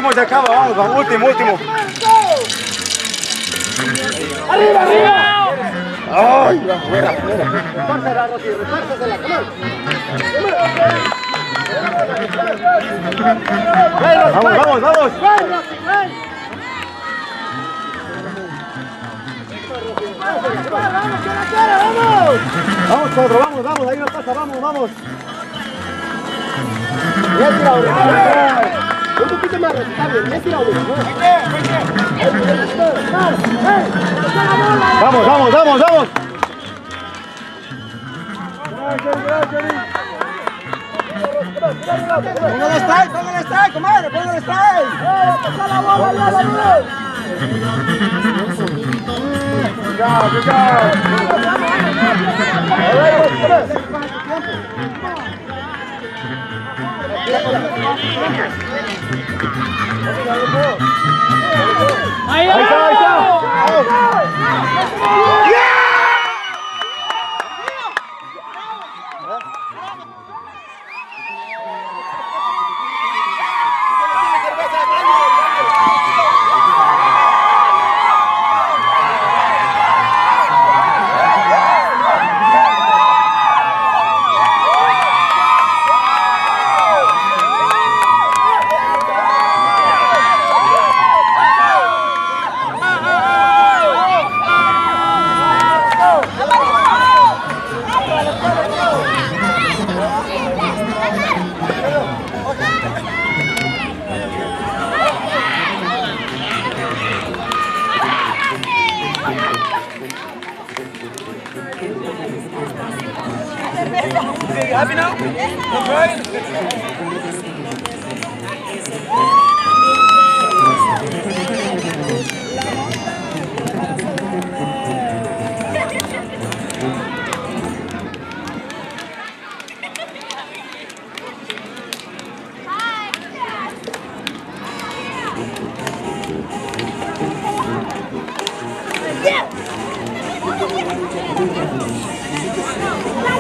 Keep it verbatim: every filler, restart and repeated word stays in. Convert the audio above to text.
último se acaba, vamos, vamos, último, último. ¡Arriba, arriba! ¡Ay! Fuera, fuera. Repársela, Rosy, repársela, come on. Vamos, vamos, vamos. ¡Ven, Rosy, ven! ¡Vamos, que la cara, vamos! Vamos, Pedro, vamos, vamos, ahí nos pasa, vamos, vamos. Bien tirado, un poquito más, Rosy, está bien, bien tirado. Vamos, vamos, vamos, vamos. Póngale strike, póngale strike, comadre, póngale strike. ¡Pasa la bola, ya la luz! Cuidado, cuidado. Ahí está, ahí está. Happy now? That's right. Yeah.